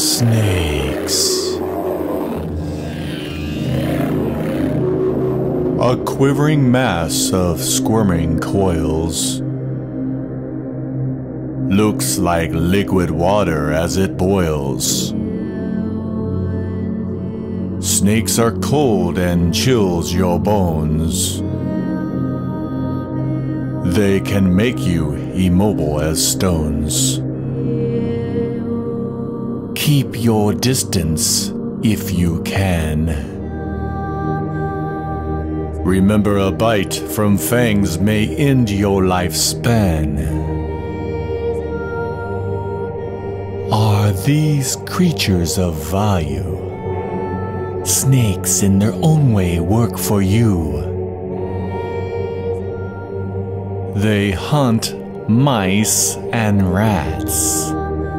Snakes. A quivering mass of squirming coils. Looks like liquid water as it boils. Snakes are cold and chills your bones. They can make you immobile as stones. Keep your distance if you can. Remember, a bite from fangs may end your lifespan. Are these creatures of value? Snakes in their own way work for you. They hunt mice and rats.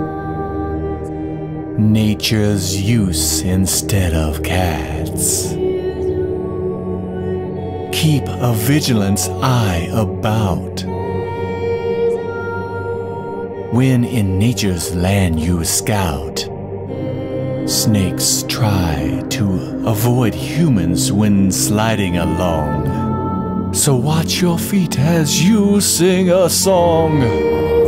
Nature's use instead of cats. Keep a vigilance eye about. When in nature's land you scout, snakes try to avoid humans when sliding along. So watch your feet as you sing a song.